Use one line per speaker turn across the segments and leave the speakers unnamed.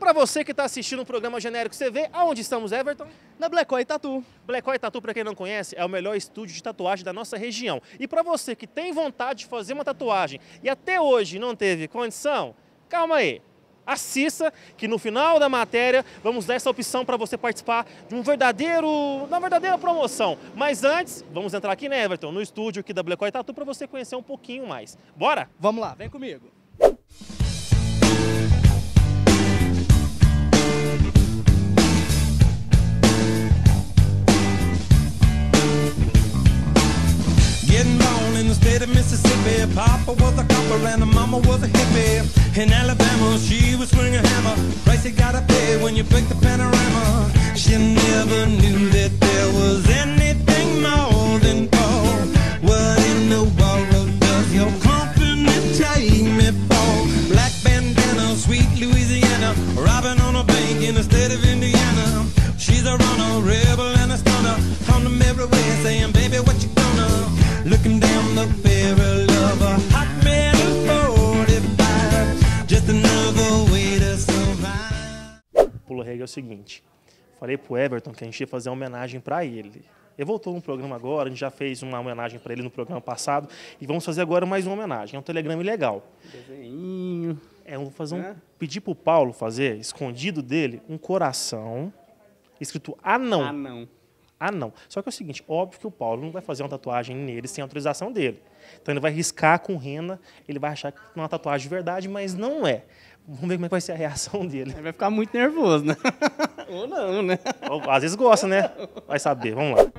para você que está assistindo o programa Genérico CV, aonde estamos, Everton?
Na Black Oi Tattoo.
Black Oi Tattoo, para quem não conhece, é o melhor estúdio de tatuagem da nossa região. E para você que tem vontade de fazer uma tatuagem e até hoje não teve condição, calma aí. Assista, que no final da matéria vamos dar essa opção para você participar de uma verdadeira promoção. Mas antes, vamos entrar aqui, né, Everton, no estúdio aqui da Black Oi Tattoo para você conhecer um pouquinho mais. Bora?
Vamos lá, vem comigo.
Getting born in the state of Mississippi. Papa was a copper and the mama was a hippie. In Alabama, she was swinging a hammer. Price you gotta pay when you break the panorama. She never knew that there was anything more than gold. What in the world does your company take me for? Black bandana, sweet Louisiana, robbing on a bank in the state of Indiana. She's a runner, rebel and a stunner. Come to me everywhere saying, baby, what you gonna? Looking down the barrel of a hot metal 45, just another way to survive.
Pulo regra é o seguinte, falei pro Everton que a gente ia fazer uma homenagem para ele. Ele voltou no programa agora, a gente já fez uma homenagem para ele no programa passado e vamos fazer agora mais uma homenagem. É um telegrama legal.
Desenho.
Pedir pro Paulo fazer, escondido dele, um coração escrito anão.
Anão.
Ah, não. Só que é o seguinte, óbvio que o Paulo não vai fazer uma tatuagem nele sem autorização dele. Então ele vai riscar com rena, ele vai achar que é uma tatuagem de verdade, mas não é. Vamos ver como é que vai ser a reação dele.
Ele vai ficar muito nervoso, né? Ou não, né?
Às vezes gosta, né? Vai saber, vamos lá.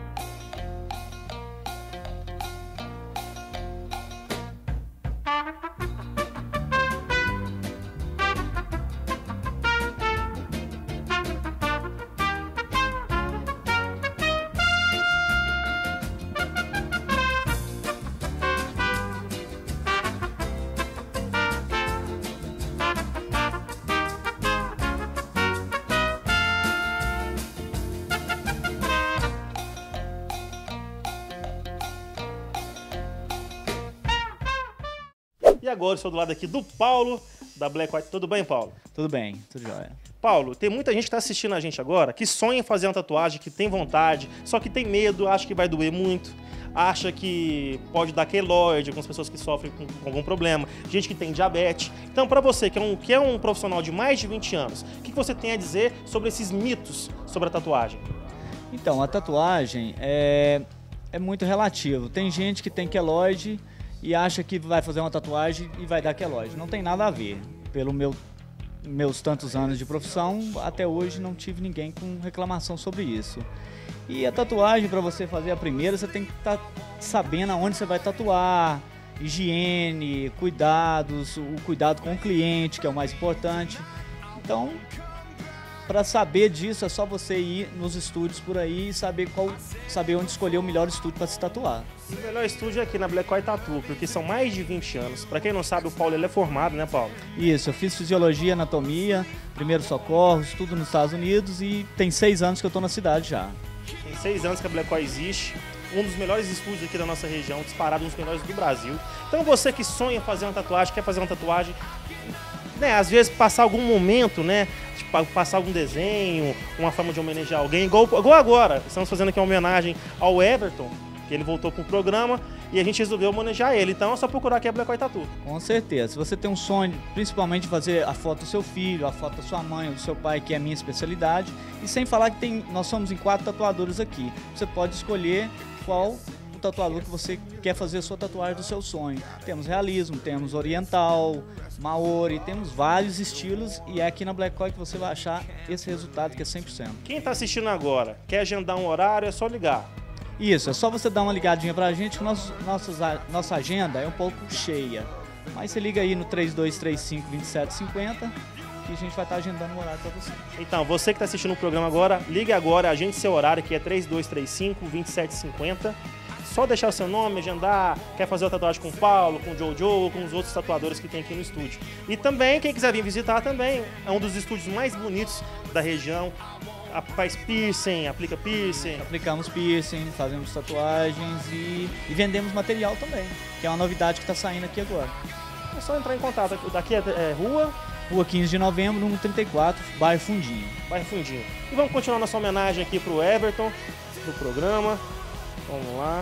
E agora eu estou do lado aqui do Paulo, da Black Oi. Tudo bem, Paulo?
Tudo bem, tudo jóia.
Paulo, tem muita gente que está assistindo a gente agora que sonha em fazer uma tatuagem, que tem vontade, só que tem medo, acha que vai doer muito, acha que pode dar queloide, algumas pessoas que sofrem com algum problema, gente que tem diabetes. Então, para você que é um profissional de mais de 20 anos, o que você tem a dizer sobre esses mitos sobre a tatuagem?
Então, a tatuagem é muito relativo. Tem gente que tem queloide e acha que vai fazer uma tatuagem e vai dar queloide. Não tem nada a ver. Pelo meus tantos anos de profissão, até hoje não tive ninguém com reclamação sobre isso. E a tatuagem, para você fazer a primeira, você tem que estar sabendo aonde você vai tatuar, higiene, cuidados, o cuidado com o cliente, que é o mais importante. Então, para saber disso, é só você ir nos estúdios por aí e saber onde escolher o melhor estúdio para se tatuar.
O melhor estúdio é aqui na Black Oi Tattoo, porque são mais de 20 anos. Para quem não sabe, o Paulo ele é formado, né, Paulo?
Isso, eu fiz fisiologia, anatomia, primeiros socorros, tudo nos Estados Unidos e tem 6 anos que eu estou na cidade já.
Tem 6 anos que a Black Oi existe, um dos melhores estúdios aqui da nossa região, disparado um dos melhores do Brasil. Então você que sonha em fazer uma tatuagem, quer fazer uma tatuagem, né, às vezes passar algum momento, né, tipo, passar algum desenho, uma forma de homenagear alguém, igual agora, estamos fazendo aqui uma homenagem ao Everton, que ele voltou pro programa e a gente resolveu homenagear ele. Então é só procurar aqui a Black Oi Tattoo.
Com certeza. Se você tem um sonho, principalmente de fazer a foto do seu filho, a foto da sua mãe ou do seu pai, que é a minha especialidade, e sem falar que nós somos em 4 tatuadores aqui. Você pode escolher qual o tatuador que você quer fazer a sua tatuagem do seu sonho. Temos realismo, temos oriental, maori, temos vários estilos e é aqui na Black Oi que você vai achar esse resultado que é 100%.
Quem está assistindo agora, quer agendar um horário, é só ligar.
Isso, é só você dar uma ligadinha pra gente que nossa agenda é um pouco cheia. Mas você liga aí no 3235-2750 que a gente vai estar agendando um horário para você.
Então, você que está assistindo o programa agora, ligue agora, agende seu horário, que é 3235-2750. Só deixar o seu nome, agendar, quer fazer uma tatuagem com o Paulo, com o Jojo ou com os outros tatuadores que tem aqui no estúdio. E também, quem quiser vir visitar também, é um dos estúdios mais bonitos da região. Faz piercing, aplica piercing.
Aplicamos piercing, fazemos tatuagens e vendemos material também, que é uma novidade que está saindo aqui agora.
É só entrar em contato. Daqui é rua
Rua 15 de Novembro, número 34, bairro Fundinho.
Bairro Fundinho. E vamos continuar nossa homenagem aqui pro Everton, do programa. Vamos lá.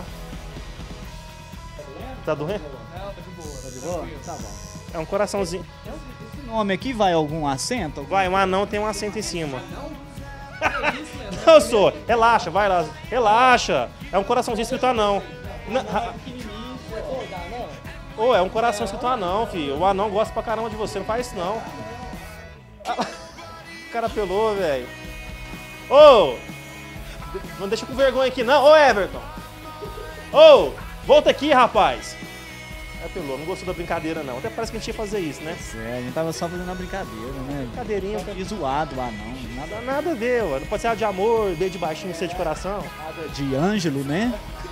Tá doendo?
Não, tá de boa. Tá de boa? Tá bom.
É um coraçãozinho.
Esse nome aqui vai algum acento?
Vai, um anão tem um acento em cima. Não, sou. Relaxa, vai lá. Relaxa. É um coraçãozinho escrito anão. Ô, é um coração escrito anão, filho. O anão gosta pra caramba de você, não faz isso não. O cara pelou, velho. Ô! Não deixa com vergonha aqui não. Ô, Everton! Ô! Volta aqui, rapaz! Apelou, não gostou da brincadeira não. Até parece que a gente ia fazer isso, né?
É, a gente tava só fazendo uma brincadeira, né?
Brincadeirinha.
E zoado lá não.
Nada a ver, ué. Não pode ser nada de amor, beijo de baixinho, ser de coração.
Nada de Ângelo, né?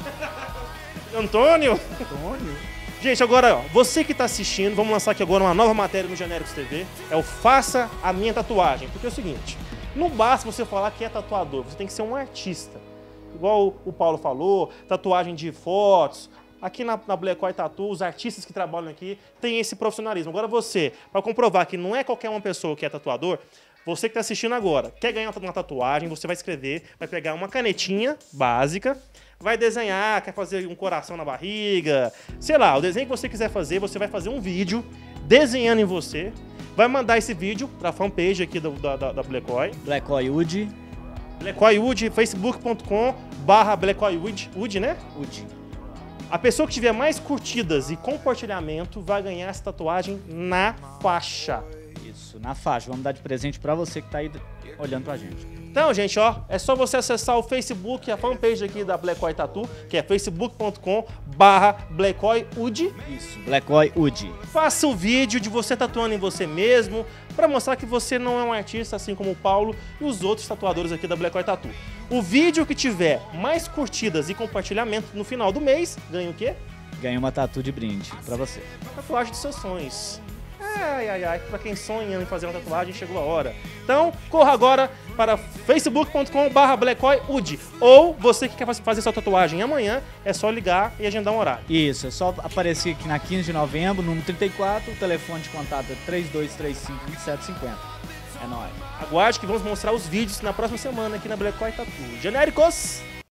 Antônio?
Antônio.
Gente, agora, ó, você que tá assistindo, vamos lançar aqui agora uma nova matéria no Genéricos TV. É o Faça a Minha Tatuagem. Porque é o seguinte, não basta você falar que é tatuador, você tem que ser um artista. Igual o Paulo falou, tatuagem de fotos. Aqui na Black Eye Tattoo, os artistas que trabalham aqui têm esse profissionalismo. Agora você, para comprovar que não é qualquer uma pessoa que é tatuador, você que está assistindo agora, quer ganhar uma tatuagem, você vai escrever, vai pegar uma canetinha básica, vai desenhar, quer fazer um coração na barriga, sei lá, o desenho que você quiser fazer, você vai fazer um vídeo desenhando em você, vai mandar esse vídeo para a fanpage aqui da Black Eye.
Black Eye Wood.
Black Eye Wood, facebook.com/Black Eye Wood, né?
Wood.
A pessoa que tiver mais curtidas e compartilhamento vai ganhar essa tatuagem na faixa.
Isso, na faixa. Vamos dar de presente pra você que tá aí olhando pra gente.
Então, gente, ó, é só você acessar o Facebook, a fanpage aqui da Black Eye Tattoo, que é facebook.com/Black Eye Wood.
Isso, Black Eye Wood.
Faça o vídeo de você tatuando em você mesmo, para mostrar que você não é um artista, assim como o Paulo e os outros tatuadores aqui da Black Eye Tattoo. O vídeo que tiver mais curtidas e compartilhamento no final do mês, ganha o quê?
Ganha uma tatu de brinde pra você.
Tatuagem dos seus sonhos. Ai, pra quem sonha em fazer uma tatuagem, chegou a hora. Então, corra agora para facebook.com/Black Eye Wood. Ou você que quer fazer sua tatuagem amanhã, é só ligar e agendar um horário.
Isso, é só aparecer aqui na 15 de novembro, número 34, o telefone de contato é 3235-2750. É nóis.
Aguarde que vamos mostrar os vídeos na próxima semana aqui na Black Eye Tattoo. Genéricos!